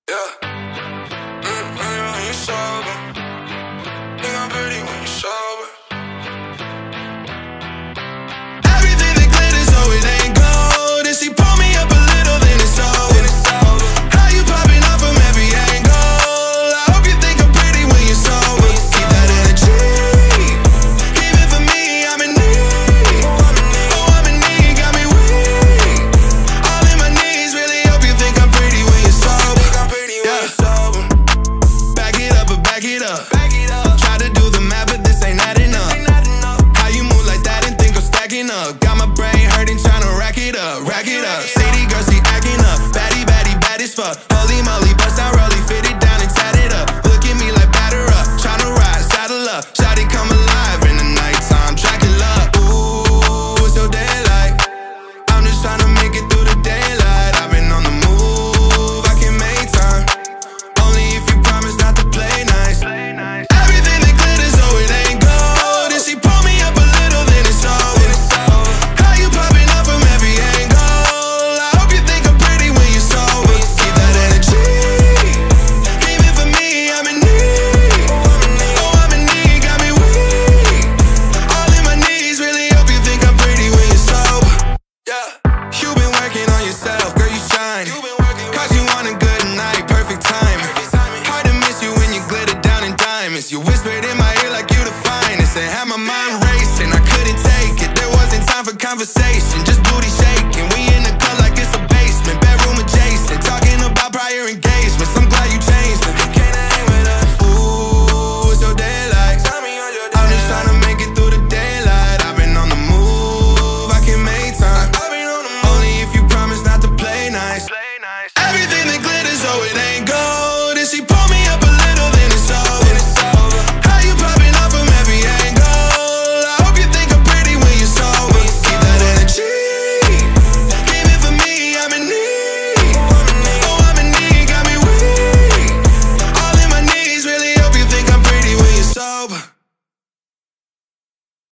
When you sober, think I'm pretty when you sober. Everything that glitters, so it ain't gold. And she pull me up a little, then it's over. How you popping off from every angle? I hope you think I'm pretty when you're sober. Keep that energy. Even for me, I'm in need. Oh, I'm in need, got me weak. All in my knees, really hope you think I'm pretty when you're sober. Back it up, but back it up. Try to do the math, but this ain't adding up. How you move like that and think I'm stacking up? Got my brain hurting, trying to rack it up. City girl, she acting up. Baddie, bad as fuck.